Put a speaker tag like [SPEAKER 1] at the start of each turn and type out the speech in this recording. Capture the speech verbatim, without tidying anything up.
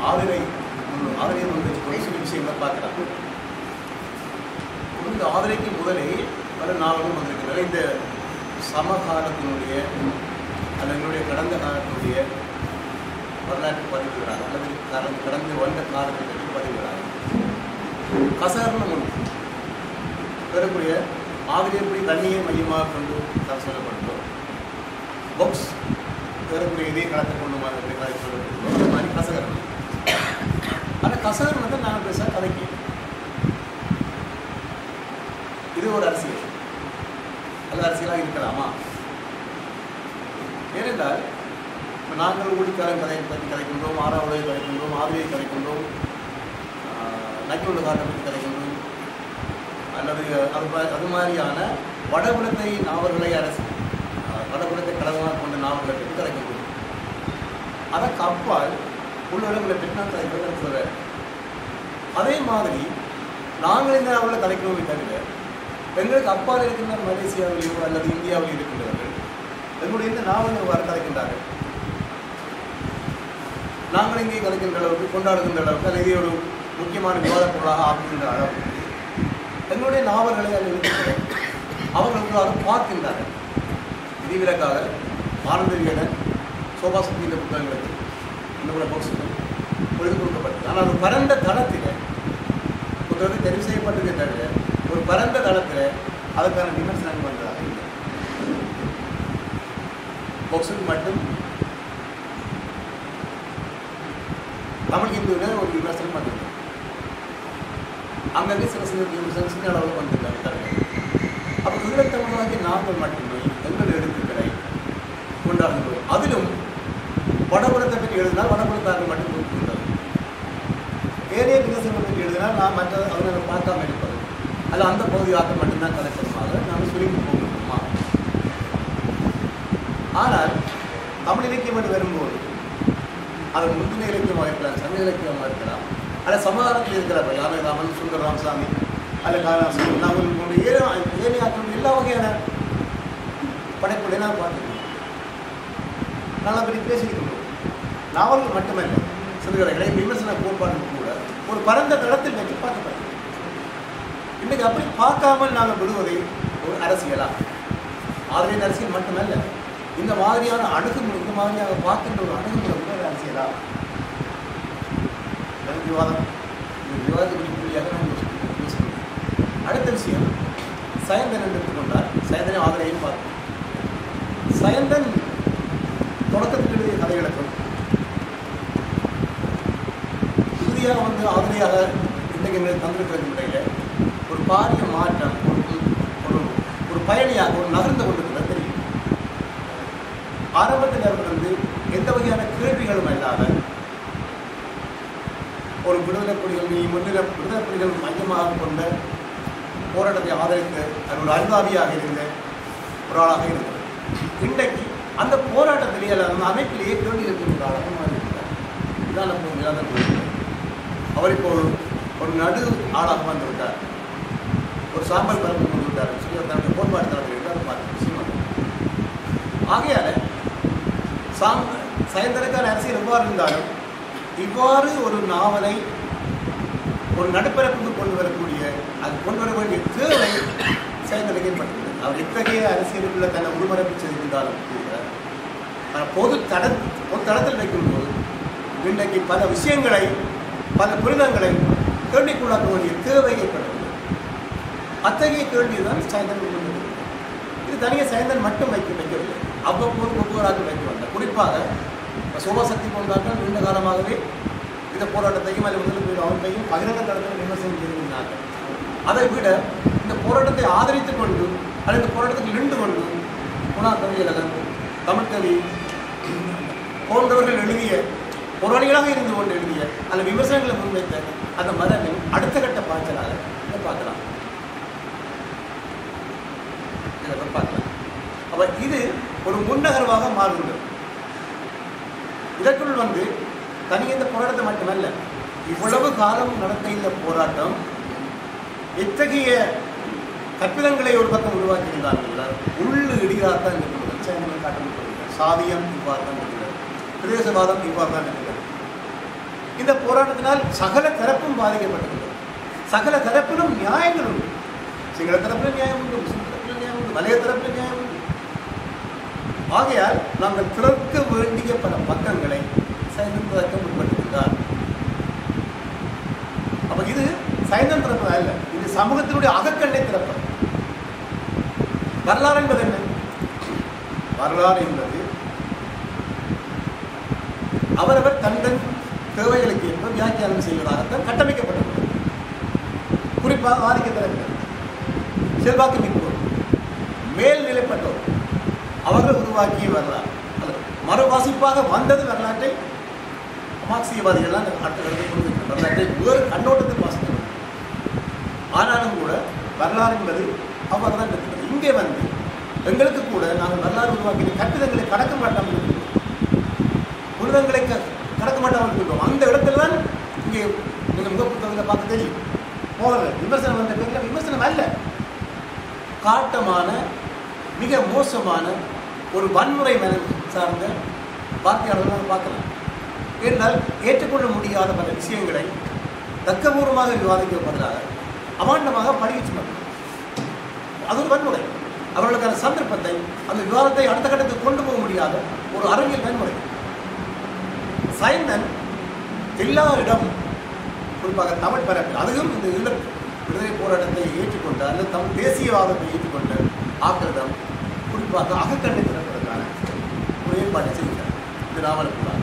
[SPEAKER 1] ஆதிரை ஆதிரை வந்து சில விஷயங்களை பார்க்கலாம். இந்த ஆதிரைக்கு முதலே பல நாவலும் வந்திருக்கின்றன. இந்த சமகாலத்தினுடைய அல்லது எங்களுடைய கடந்த காலத்தினுடைய வரலாற்று பதிவுகிறார் அல்லது கடந்த கடந்து வந்த காலத்தை பற்றி பதிவுகிறார். கசகரணம் ஒன்று பெறக்கூடிய ஆதிரை எப்படி தண்ணியை மையமாக கொண்டு கதை சொல்லப்பட்டோம். பொக்ஸ் பெறக்கூடிய இதே களத்தை கொண்டு மாதிரி கதை சொல்லப்பட்டோம். அந்த மாதிரி கசகரணம். அந்த கசகரணத்தை நாங்கள் பேச கதைக்கு இது ஒரு அரசியல் அல்லது அரசியலாக இருக்கலாமா? ஏனென்றால் இப்போ நாங்கள் ஊழிக்காரன் கதையை பற்றி கதைக்கின்றோம், ஆறாவதை கதைக்கின்றோம், ஆதிரியை கதைக்கின்றோம், நக்கியுள்ள காட்டை பற்றி கதைக்கின்றோம், அல்லது அது அது மாதிரியான வடபுலத்தை நாவல்களை அரசு வடபுலத்தை கடவுளாக கொண்ட நாவல்களை பற்றி கதைக்கின்றோம். அதற்கு அப்பால் உள்ளவர்களை பற்றி நான் கதைக்கிறது சொல்ல. அதே மாதிரி நாங்கள் இந்த நாவலை கதைக்கிறோமே தவிர எங்களுக்கு அப்பால் இருக்கின்ற மலேசியாவிலேயோ அல்லது இந்தியாவில் இருக்கின்றவர்கள் எங்களுடைய இந்த நாவல் வர கதைக்கின்றார்கள். நாங்கள் இங்கே கதைக்கின்ற அளவுக்கு கொண்டாடுகின்ற அளவுக்கு அல்லது இதை ஒரு முக்கியமான விவாத பொருளாக ஆக்குகின்ற அளவுக்கு எங்களுடைய நாவல்களை அல்லது அவர்களுக்கு அதை பார்க்கின்றார்கள். விதிவிலக்காக ஆனந்த விகடன் சோபா சுத்தி இந்த புத்தகங்களுக்கு இந்த கூட பொருட்கள் பொழுது கொடுக்கப்பட்டது. ஆனால் ஒரு பரந்த தளத்தில் புத்தகத்தை தெரிவு செய்யப்பட்டது தவிர ஒரு பரந்த தளத்தில் அதற்கான விமர்சனங்கள் வந்ததாக இல்லை. பொக்ஸுக்கு மட்டும் தமிழ் இந்துவில் ஒரு விமர்சனம் வந்தது. அங்கங்கே சில சில விமர்சனம் சின்ன அளவில் வந்திருக்காங்க. அப்போ ஈழத்தமிழாகிய நாங்கள் மட்டுமே எங்கள் எழுத்துக்களை கொண்டாடுகிறோம். அதிலும் வடபுலத்தை பற்றி எழுதினால் வடபுலத்தார்கள் மட்டும் கொடுக்கின்றது. ஏனைய விமர்சனம் பற்றி எழுதினால் நான் மற்ற அவர்களை பார்க்காம இருப்பது அல்ல அந்த பகுதியாக மட்டும்தான் கலைப்பதுமாக நாங்கள் சுருங்கி போகணுமா? ஆனால் தமிழ் இலக்கியம் என்று வரும்போது அது முந்தின இலக்கியமாக இருக்கலாம், சங்க இலக்கியமாக இருக்கலாம், அல்ல சமாதானத்தில் இருக்கிறார்கள் யானராமன், சுந்தர ராமசாமி அல்ல காலாசி நாவல் போன்ற ஏழு ஏனையாக்கள் எல்லா வகையான படைப்புகளை நான் பார்த்துருக்கோம். நான் அப்படி பேசியிருக்கின்றோம். நாவல்கள் மட்டுமல்ல, சிறுகதைகளை விமர்சன கோட்பாடு கூட ஒரு பரந்த தளத்தில் வச்சு பார்க்கப்பட்டது. இன்றைக்கு அப்படி பார்க்காமல் நாங்கள் விடுவதை ஒரு அரசியலா? ஆதரவின் அரசியல் மட்டுமல்ல, இந்த மாதிரியான அணுகுமுறை இந்த மாதிரியாக பார்க்கின்ற ஒரு அணுகுமுறை கூட ஒரு அரசியலா? விவாதம் இந்த விவாதத்துக்கு புள்ளியாக நான் யோசிக்கிறேன். அடுத்த விஷயம் சயந்தன் என்று எடுத்துக்கொண்டால் சயந்தனை ஆதரவையும் பார்த்தோம். சயந்தன் தொடக்கத்தில் எழுதிய கதைகளுக்கும் இறுதியாக வந்து ஆதரவையாக இன்றைக்கு எங்களுக்கு தந்திருக்கிறது முறையில் ஒரு பாரிய மாற்றம், ஒரு ஒரு பயணியாக ஒரு நகர்ந்து கொண்டிருக்கிறது தெரியும். ஆரம்பத்தில் இருந்து எந்த வகையான கேள்விகளும் இல்லாத ஒரு விடுதலை புலிகள் நீ முன்னிலை விடுதலை புலிகள் மையமாக கொண்ட போராட்டத்தை ஆதரித்து அது ஒரு அனுதாபியாக இருந்த ஒரு ஆளாக இருந்தது. இன்றைக்கு அந்த போராட்டத்திலேயே அந்த அமைப்பிலேயே கேள்வி இருக்கின்ற ஆளாக இருக்கிறார். இதுதான் நம்ம இல்லாத அவர் இப்போ ஒரு ஒரு நடு ஆளாக வந்துவிட்டார், ஒரு சாம்பல் பரப்பு கொண்டு விட்டார் சொல்லி தன்னுடைய கோட்பாடு தரத்தில் இருந்தால் பார்த்து விஷயம். ஆகையால சாம் சயந்தனுக்கான அரசியல் எவ்வாறு இருந்தாலும் இவ்வாறு ஒரு நாவலை ஒரு நடுப்பரப்புக்கு கொண்டு வரக்கூடிய அது கொண்டு வர வேண்டிய தேவை சயந்தனுக்கு ஏற்பட்டுள்ளது. அவர் இத்தகைய அரசியலுக்குள்ள தன்னை உருமரப்பு செய்திருந்தாலும் கூட பொது தட பொது தளத்தில் வைக்கும்போது இன்றைக்கு பல விஷயங்களை பல புரிதங்களை கேள்விக்குள்ளாக்க வேண்டிய தேவை ஏற்பட்டுள்ளது. அத்தகைய கேள்விதான் சயந்தன் கொண்டு. இது தனியாக சயந்தன் மட்டும் வைக்க வைக்கவில்லை, அவ்வப்போது ஒவ்வொருவராக வைக்க வந்தார். குறிப்பாக சோபசக்தி போன்றார்கள் நீண்ட காலமாகவே இந்த போராட்டத்தையும் அல்லது முதல் அவர்களையும் பகிரங்க தளத்தில் விமர்சனம் செய்திருந்தார்கள். அதை விட இந்த போராட்டத்தை ஆதரித்துக் கொண்டு அல்லது இந்த போராட்டத்தில் நின்று கொண்டு குணா கவியழகன், தமிழ்கவி போன்றவர்கள் எழுதிய போராளிகளாக இருந்து கொண்டு எழுதிய அந்த விமர்சனங்களை முன்வைத்த அந்த மரபின் அடுத்த கட்ட பாய்ச்சலாக இதை பார்க்கலாம் இதை பார்க்கலாம். அப்ப இது ஒரு முன்னகர்வாக மாறுகிறது. இதற்குள் வந்து தனி இந்த போராட்டத்தை மட்டுமல்ல, இவ்வளவு காலம் நடந்த இந்த போராட்டம் எத்தகைய கற்பிதங்களை ஒரு பக்கம் உருவாக்கியிருந்தார்கள். உள்ளு இடிகாத்தான் இருக்கிறது. காட்டப்பட்டிருக்கிறது. சாதியம் இவ்வாறு தான் இருக்கிறது, பிரதேசவாதம் இவ்வாறு தான் இருக்கிறது. இந்த போராட்டத்தினால் சகல தரப்பும் பாதிக்கப்பட்டிருக்கிறது. சகல தரப்பிலும் நியாயங்கள் உண்டு. சிங்கள தரப்பில் நியாயம் உண்டு, முஸ்லிம் தரப்பில் நியாயம் உண்டு, மலைய தரப்பில் நியாயம் உண்டு. ஆகையால் நாங்கள் திறக்க வேண்டிய பல பக்கங்களை சைந்தன் திறக்க முற்பட்டிருக்கிறார். அப்ப இது சைந்தன் திறப்பதா இல்லை, இது சமூகத்தினுடைய அகக்கண்ணை திறப்பது. வரலாறு என்பது என்ன? வரலாறு என்பது அவரவர் தந்தன் தேவைகளுக்கு ஏற்ப வியாக்கியானம் செய்வதாகத்தான் கட்டமைக்கப்பட்டுள்ளது. குறிப்பாக ஆதிக்க தலைவர், செல்வாக்கு மிக்கோர், மேல்நிலைப்பட்டோர் அவர்கள் உருவாக்கிய வரலாறு மறுவாசிப்பாக வந்தது வரலாற்றை மார்க்சியவாதிகள் வரலாற்றை வேறு கண்ணோட்டத்தில் வாசித்தது. ஆனாலும் கூட வரலாறு என்பது அவர் தான் இருக்கிறது. இங்கே வந்து எங்களுக்கு கூட நாங்கள் வரலாறு உருவாக்கிய கட்டிடங்களை கடக்க மாட்டாமல் இருக்கிறோம், புனிதங்களை கடக்க மாட்டாமல் இருக்கிறோம். அந்த இடத்துல தான் இங்கே நீங்கள் முக புத்தகங்களை பார்க்க தெரியும். போகல விமர்சனம் வந்த பேரில் விமர்சனம் அல்ல, காட்டமான மிக மோசமான ஒரு வன்முறை மனம் சார்ந்த வார்த்தையாளர்கள் பார்க்கலாம். என்றால் ஏற்றுக்கொள்ள முடியாத பல விஷயங்களை தர்க்கபூர்வமாக விவாதிக்க பதிலாக அமாண்டமாக பழிவிச்சு மக்கள். அது ஒரு வன்முறை. அவர்களுக்கான சந்தர்ப்பத்தை அந்த விவாதத்தை அடுத்த கட்டத்துக்கு கொண்டு போக முடியாத ஒரு அறிவியல் வன்முறை. சைந்தன் எல்லா இடமும் குறிப்பாக தமிழ் பரப்பில், அதுவும் இந்த ஈழ விடுதலை போராட்டத்தை ஏற்றுக்கொண்ட அல்லது தமிழ் தேசியவாதத்தை ஏற்றுக்கொண்ட ஆக்கிரதம் குறிப்பாக அகக்கண்ணை திறப்பதற்கான ஒரு ஏற்பாட்டை செய்கிறார் இந்த நாவலுக்குள்ளாக.